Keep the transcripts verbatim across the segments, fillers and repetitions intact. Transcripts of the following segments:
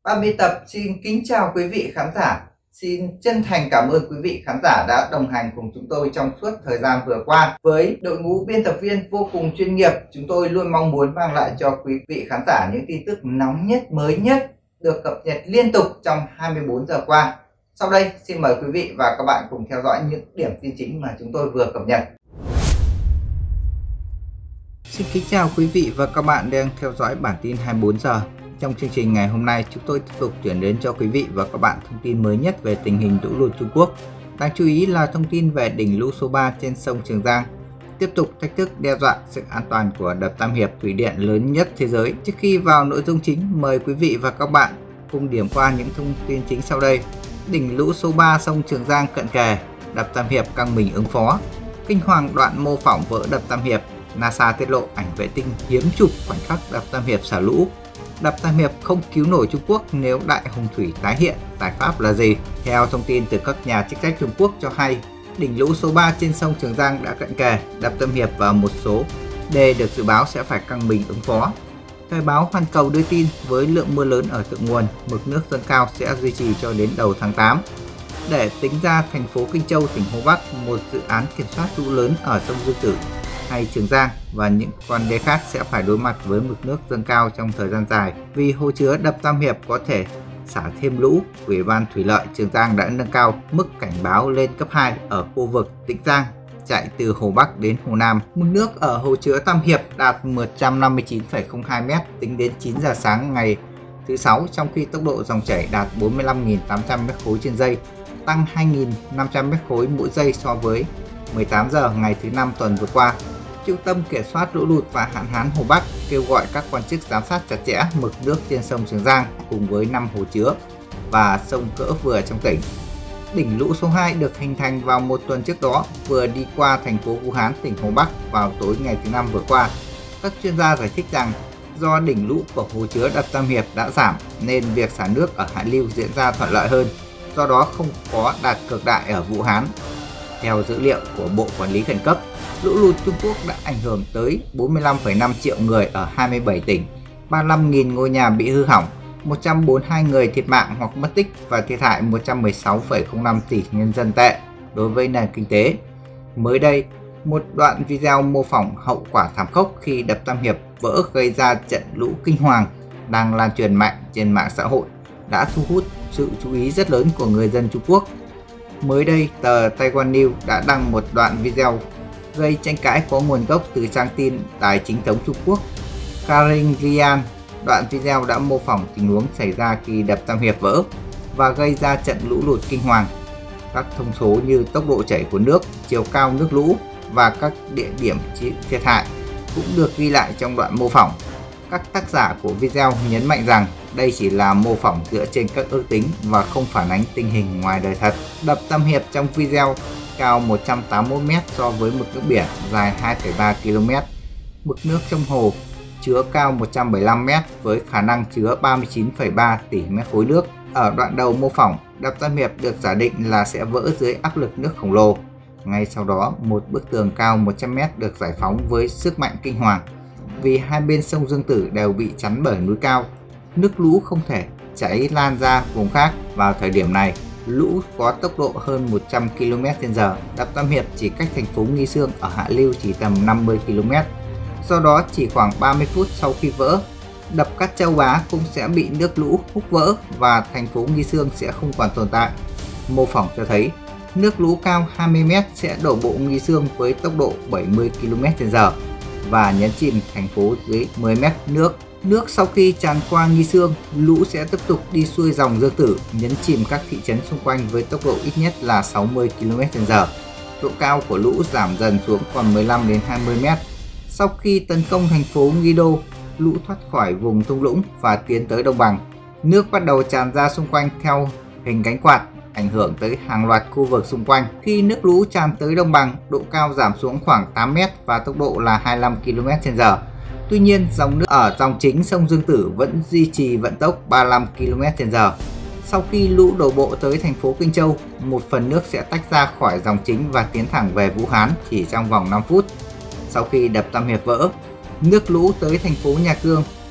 Ban biên tập xin kính chào quý vị khán giả. Xin chân thành cảm ơn quý vị khán giả đã đồng hành cùng chúng tôi trong suốt thời gian vừa qua. Với đội ngũ biên tập viên vô cùng chuyên nghiệp, chúng tôi luôn mong muốn mang lại cho quý vị khán giả những tin tức nóng nhất, mới nhất, được cập nhật liên tục trong hai mươi bốn giờ qua. Sau đây, xin mời quý vị và các bạn cùng theo dõi những điểm tin chính mà chúng tôi vừa cập nhật. Xin kính chào quý vị và các bạn đang theo dõi bản tin hai mươi bốn giờ. Trong chương trình ngày hôm nay, chúng tôi tiếp tục chuyển đến cho quý vị và các bạn thông tin mới nhất về tình hình lũ lụt Trung Quốc. Đáng chú ý là thông tin về đỉnh lũ số ba trên sông Trường Giang tiếp tục thách thức đe dọa sự an toàn của đập Tam Hiệp, thủy điện lớn nhất thế giới. Trước khi vào nội dung chính, mời quý vị và các bạn cùng điểm qua những thông tin chính sau đây. Đỉnh lũ số ba sông Trường Giang cận kề, đập Tam Hiệp căng mình ứng phó. Kinh hoàng đoạn mô phỏng vỡ đập Tam Hiệp, NASA tiết lộ ảnh vệ tinh hiếm chụp khoảnh khắc đập Tam Hiệp xả lũ. Đập Tam Hiệp không cứu nổi Trung Quốc nếu đại hồng thủy tái hiện, giải pháp là gì? Theo thông tin từ các nhà chức trách Trung Quốc cho hay, đỉnh lũ số ba trên sông Trường Giang đã cận kề, đập Tam Hiệp và một số đê được dự báo sẽ phải căng mình ứng phó. Thời báo Hoàn Cầu đưa tin với lượng mưa lớn ở thượng nguồn, mực nước dâng cao sẽ duy trì cho đến đầu tháng tám. Để tính ra thành phố Kinh Châu, tỉnh Hồ Bắc, một dự án kiểm soát lũ lớn ở sông Dương Tử hay Trường Giang và những con đê khác sẽ phải đối mặt với mực nước dâng cao trong thời gian dài. Vì hồ chứa đập Tam Hiệp có thể xả thêm lũ, Ủy ban Thủy lợi Trường Giang đã nâng cao mức cảnh báo lên cấp hai ở khu vực Tĩnh Giang, chạy từ Hồ Bắc đến Hồ Nam. Mực nước ở hồ chứa Tam Hiệp đạt một trăm năm mươi chín phẩy không hai mét tính đến chín giờ sáng ngày thứ sáu, trong khi tốc độ dòng chảy đạt bốn mươi lăm nghìn tám trăm mét khối trên giây, tăng hai nghìn năm trăm mét khối mỗi giây so với mười tám giờ ngày thứ năm tuần vừa qua. Trung tâm Kiểm soát lũ lụt và hạn hán Hồ Bắc kêu gọi các quan chức giám sát chặt chẽ mực nước trên sông Trường Giang cùng với năm hồ chứa và sông cỡ vừa trong tỉnh. Đỉnh lũ số hai được hình thành vào một tuần trước đó, vừa đi qua thành phố Vũ Hán, tỉnh Hồ Bắc vào tối ngày thứ năm vừa qua. Các chuyên gia giải thích rằng do đỉnh lũ của hồ chứa đập Tam Hiệp đã giảm nên việc xả nước ở hạ lưu diễn ra thuận lợi hơn, do đó không có đạt cực đại ở Vũ Hán. Theo dữ liệu của Bộ Quản lý Khẩn cấp, lũ lụt Trung Quốc đã ảnh hưởng tới bốn mươi lăm phẩy năm triệu người ở hai mươi bảy tỉnh, ba mươi lăm nghìn ngôi nhà bị hư hỏng, một trăm bốn mươi hai người thiệt mạng hoặc mất tích và thiệt hại một trăm mười sáu phẩy không năm tỷ nhân dân tệ đối với nền kinh tế. Mới đây, một đoạn video mô phỏng hậu quả thảm khốc khi đập Tam Hiệp vỡ gây ra trận lũ kinh hoàng đang lan truyền mạnh trên mạng xã hội đã thu hút sự chú ý rất lớn của người dân Trung Quốc. Mới đây, tờ Taiwan News đã đăng một đoạn video gây tranh cãi có nguồn gốc từ trang tin đài chính thống Trung Quốc Caringlian. Đoạn video đã mô phỏng tình huống xảy ra khi đập Tam Hiệp vỡ và gây ra trận lũ lụt kinh hoàng. Các thông số như tốc độ chảy của nước, chiều cao nước lũ và các địa điểm thiệt hại cũng được ghi lại trong đoạn mô phỏng. Các tác giả của video nhấn mạnh rằng đây chỉ là mô phỏng dựa trên các ước tính và không phản ánh tình hình ngoài đời thật. Đập Tam Hiệp trong video cao một trăm tám mươi mốt mét so với mực nước biển dài hai phẩy ba ki lô mét. Mực nước trong hồ chứa cao một trăm bảy mươi lăm mét với khả năng chứa ba mươi chín phẩy ba tỷ mét khối nước. Ở đoạn đầu mô phỏng, đập Tam Hiệp được giả định là sẽ vỡ dưới áp lực nước khổng lồ. Ngay sau đó, một bức tường cao một trăm mét được giải phóng với sức mạnh kinh hoàng. Vì hai bên sông Dương Tử đều bị chắn bởi núi cao, nước lũ không thể chảy lan ra vùng khác. Vào thời điểm này, lũ có tốc độ hơn một trăm ki lô mét trên giờ, đập Tam Hiệp chỉ cách thành phố Nghi Sương ở hạ lưu chỉ tầm năm mươi ki lô mét. Do đó, chỉ khoảng ba mươi phút sau khi vỡ, đập Cát Châu Bá cũng sẽ bị nước lũ hút vỡ và thành phố Nghi Sương sẽ không còn tồn tại. Mô phỏng cho thấy, nước lũ cao hai mươi mét sẽ đổ bộ Nghi Sương với tốc độ bảy mươi ki lô mét trên giờ và nhấn chìm thành phố dưới mười mét nước. Nước sau khi tràn qua Nghi Sương, lũ sẽ tiếp tục đi xuôi dòng Dương Tử, nhấn chìm các thị trấn xung quanh với tốc độ ít nhất là sáu mươi ki lô mét trên giờ. Độ cao của lũ giảm dần xuống còn mười lăm đến hai mươi mét. Sau khi tấn công thành phố Nghi Đô, lũ thoát khỏi vùng thung lũng và tiến tới đồng bằng. Nước bắt đầu tràn ra xung quanh theo hình cánh quạt, ảnh hưởng tới hàng loạt khu vực xung quanh. Khi nước lũ tràn tới đồng bằng, độ cao giảm xuống khoảng tám mét và tốc độ là hai mươi lăm ki lô mét trên giờ. Tuy nhiên, dòng nước ở dòng chính sông Dương Tử vẫn duy trì vận tốc ba mươi lăm ki lô mét trên giờ. Sau khi lũ đổ bộ tới thành phố Kinh Châu, một phần nước sẽ tách ra khỏi dòng chính và tiến thẳng về Vũ Hán chỉ trong vòng năm phút. Sau khi đập Tam Hiệp vỡ, nước lũ tới thành phố Nhà Cương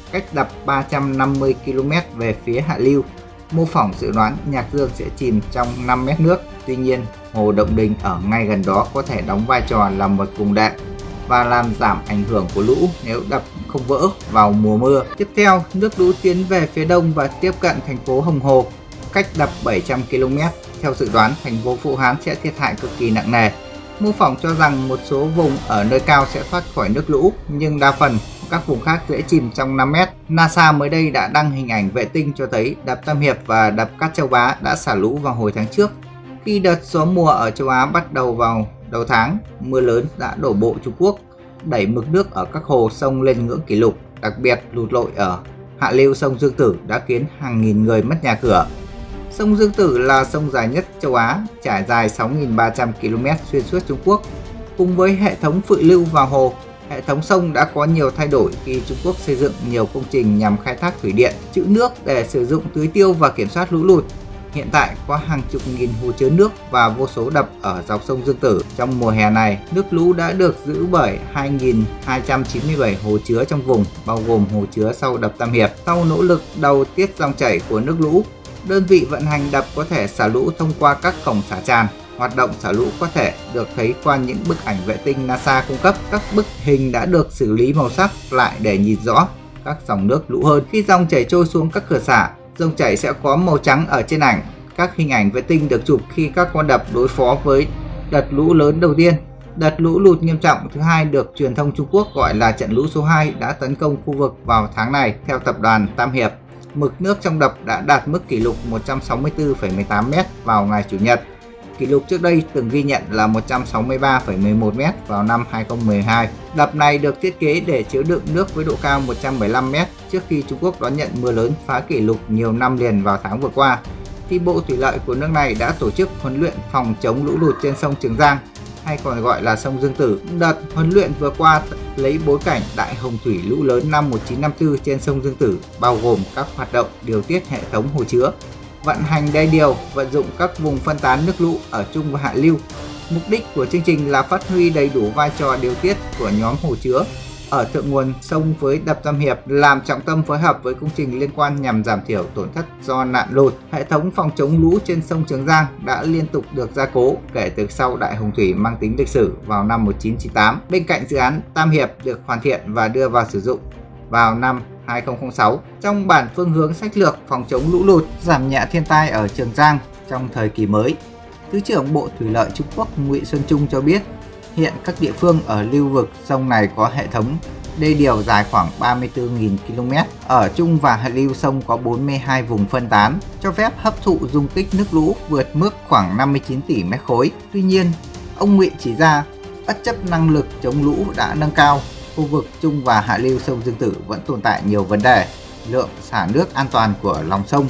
cách đập ba trăm năm mươi ki lô mét về phía hạ lưu. Mô phỏng dự đoán Nhạc Dương sẽ chìm trong năm mét nước. Tuy nhiên, hồ Động Đình ở ngay gần đó có thể đóng vai trò là một vùng đệm và làm giảm ảnh hưởng của lũ nếu đập không vỡ vào mùa mưa. Tiếp theo, nước lũ tiến về phía đông và tiếp cận thành phố Hồng Hồ, cách đập bảy trăm ki lô mét. Theo dự đoán, thành phố Vũ Hán sẽ thiệt hại cực kỳ nặng nề. Mô phỏng cho rằng một số vùng ở nơi cao sẽ thoát khỏi nước lũ, nhưng đa phần các vùng khác dễ chìm trong năm mét. NASA mới đây đã đăng hình ảnh vệ tinh cho thấy đập Tam Hiệp và đập Cát Châu Bá đã xả lũ vào hồi tháng trước. Khi đợt gió mùa ở châu Á bắt đầu vào đầu tháng, mưa lớn đã đổ bộ Trung Quốc, đẩy mực nước ở các hồ sông lên ngưỡng kỷ lục. Đặc biệt, lụt lội ở hạ lưu sông Dương Tử đã khiến hàng nghìn người mất nhà cửa. Sông Dương Tử là sông dài nhất châu Á, trải dài sáu nghìn ba trăm ki lô mét xuyên suốt Trung Quốc. Cùng với hệ thống phự lưu vào hồ, hệ thống sông đã có nhiều thay đổi khi Trung Quốc xây dựng nhiều công trình nhằm khai thác thủy điện, trữ nước để sử dụng tưới tiêu và kiểm soát lũ lụt. Hiện tại có hàng chục nghìn hồ chứa nước và vô số đập ở dọc sông Dương Tử. Trong mùa hè này, nước lũ đã được giữ bởi hai nghìn hai trăm chín mươi bảy hồ chứa trong vùng, bao gồm hồ chứa sau đập Tam Hiệp. Sau nỗ lực đầu tiết dòng chảy của nước lũ, đơn vị vận hành đập có thể xả lũ thông qua các cổng xả tràn. Hoạt động xả lũ có thể được thấy qua những bức ảnh vệ tinh NASA cung cấp. Các bức hình đã được xử lý màu sắc lại để nhìn rõ các dòng nước lũ hơn. Khi dòng chảy trôi xuống các cửa xả, dòng chảy sẽ có màu trắng ở trên ảnh. Các hình ảnh vệ tinh được chụp khi các con đập đối phó với đợt lũ lớn đầu tiên. Đợt lũ lụt nghiêm trọng thứ hai được truyền thông Trung Quốc gọi là trận lũ số hai đã tấn công khu vực vào tháng này. Theo tập đoàn Tam Hiệp, mực nước trong đập đã đạt mức kỷ lục một trăm sáu mươi tư phẩy mười tám mét vào ngày Chủ nhật. Kỷ lục trước đây từng ghi nhận là một trăm sáu mươi ba phẩy mười một mét vào năm hai nghìn không trăm mười hai. Đập này được thiết kế để chứa đựng nước với độ cao một trăm bảy mươi lăm mét trước khi Trung Quốc đón nhận mưa lớn phá kỷ lục nhiều năm liền vào tháng vừa qua. Thì Bộ Thủy lợi của nước này đã tổ chức huấn luyện phòng chống lũ lụt trên sông Trường Giang, hay còn gọi là sông Dương Tử. Đợt huấn luyện vừa qua lấy bối cảnh đại hồng thủy lũ lớn năm một nghìn chín trăm năm mươi tư trên sông Dương Tử, bao gồm các hoạt động điều tiết hệ thống hồ chứa, vận hành đê điều, vận dụng các vùng phân tán nước lũ ở trung và hạ lưu. Mục đích của chương trình là phát huy đầy đủ vai trò điều tiết của nhóm hồ chứa ở thượng nguồn sông với đập Tam Hiệp, làm trọng tâm phối hợp với công trình liên quan nhằm giảm thiểu tổn thất do nạn lụt. Hệ thống phòng chống lũ trên sông Trường Giang đã liên tục được gia cố kể từ sau đại hồng thủy mang tính lịch sử vào năm một nghìn chín trăm chín mươi tám. Bên cạnh dự án Tam Hiệp được hoàn thiện và đưa vào sử dụng vào năm hai nghìn không trăm lẻ sáu. Trong bản phương hướng sách lược phòng chống lũ lụt, giảm nhẹ thiên tai ở Trường Giang trong thời kỳ mới, Thứ trưởng Bộ Thủy lợi Trung Quốc Ngụy Xuân Trung cho biết, hiện các địa phương ở lưu vực sông này có hệ thống đê điều dài khoảng ba mươi tư nghìn ki lô mét. Ở trung và hạ lưu sông có bốn mươi hai vùng phân tán, cho phép hấp thụ dung tích nước lũ vượt mức khoảng năm mươi chín tỷ mét khối. Tuy nhiên, ông Ngụy chỉ ra, bất chấp năng lực chống lũ đã nâng cao, khu vực trung và hạ lưu sông Dương Tử vẫn tồn tại nhiều vấn đề. Lượng xả nước an toàn của lòng sông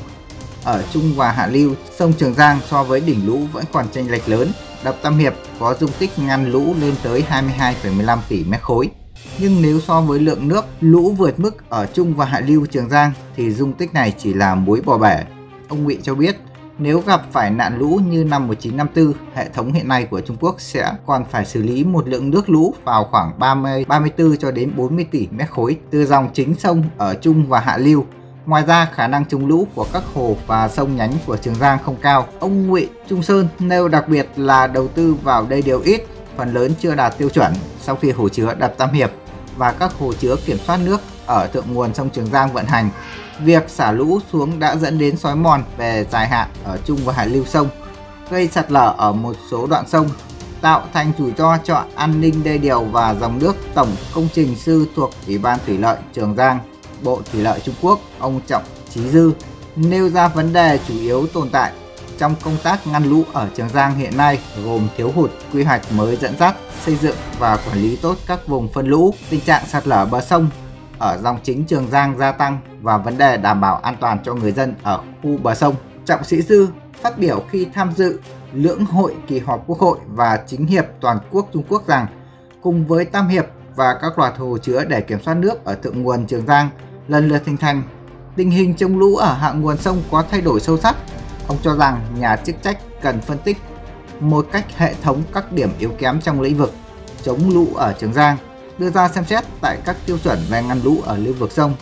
ở trung và hạ lưu sông Trường Giang so với đỉnh lũ vẫn còn chênh lệch lớn. Đập Tam Hiệp có dung tích ngăn lũ lên tới hai mươi hai phẩy mười lăm tỷ mét khối. Nhưng nếu so với lượng nước lũ vượt mức ở trung và hạ lưu Trường Giang thì dung tích này chỉ là muối bỏ bể. Ông Ngụy cho biết, nếu gặp phải nạn lũ như năm một nghìn chín trăm năm mươi tư, hệ thống hiện nay của Trung Quốc sẽ còn phải xử lý một lượng nước lũ vào khoảng ba mươi, ba mươi tư cho đến bốn mươi tỷ mét khối từ dòng chính sông ở trung và hạ lưu. Ngoài ra, khả năng chống lũ của các hồ và sông nhánh của Trường Giang không cao. Ông Ngụy Trung Sơn nêu đặc biệt là đầu tư vào đê điều ít, phần lớn chưa đạt tiêu chuẩn. Sau khi hồ chứa đập Tam Hiệp và các hồ chứa kiểm soát nước ở thượng nguồn sông Trường Giang vận hành, việc xả lũ xuống đã dẫn đến xói mòn về dài hạn ở trung và hạ lưu sông, gây sạt lở ở một số đoạn sông, tạo thành rủi ro cho an ninh đê điều và dòng nước. Tổng công trình sư thuộc Ủy ban Thủy lợi Trường Giang, Bộ Thủy lợi Trung Quốc, ông Trọng Chí Dư nêu ra vấn đề chủ yếu tồn tại trong công tác ngăn lũ ở Trường Giang hiện nay gồm thiếu hụt quy hoạch mới dẫn dắt, xây dựng và quản lý tốt các vùng phân lũ, tình trạng sạt lở bờ sông ở dòng chính Trường Giang gia tăng và vấn đề đảm bảo an toàn cho người dân ở khu bờ sông. Trọng Sĩ Dư phát biểu khi tham dự lưỡng hội kỳ họp Quốc hội và Chính hiệp toàn quốc Trung Quốc rằng, cùng với Tam Hiệp và các loạt hồ chứa để kiểm soát nước ở thượng nguồn Trường Giang lần lượt hình thành, tình hình chống lũ ở hạ nguồn sông có thay đổi sâu sắc. Ông cho rằng nhà chức trách cần phân tích một cách hệ thống các điểm yếu kém trong lĩnh vực chống lũ ở Trường Giang, đưa ra xem xét tại các tiêu chuẩn về ngăn lũ ở lưu vực sông,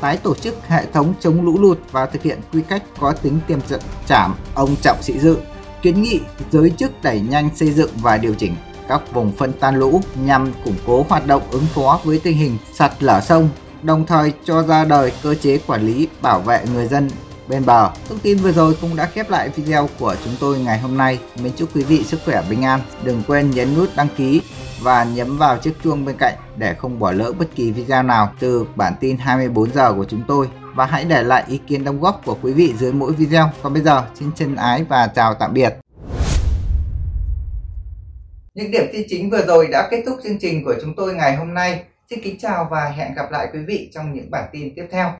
tái tổ chức hệ thống chống lũ lụt và thực hiện quy cách có tính tiềm trận trảm. Ông Trọng Sĩ Dự kiến nghị giới chức đẩy nhanh xây dựng và điều chỉnh các vùng phân tan lũ nhằm củng cố hoạt động ứng phó với tình hình sạt lở sông, đồng thời cho ra đời cơ chế quản lý bảo vệ người dân bên bờ. Thông tin vừa rồi cũng đã khép lại video của chúng tôi ngày hôm nay. Mình chúc quý vị sức khỏe bình an. Đừng quên nhấn nút đăng ký và nhấn vào chiếc chuông bên cạnh để không bỏ lỡ bất kỳ video nào từ bản tin hai mươi bốn giờ của chúng tôi. Và hãy để lại ý kiến đóng góp của quý vị dưới mỗi video. Còn bây giờ, xin chân ái và chào tạm biệt. Những điểm tin chính vừa rồi đã kết thúc chương trình của chúng tôi ngày hôm nay. Xin kính chào và hẹn gặp lại quý vị trong những bản tin tiếp theo.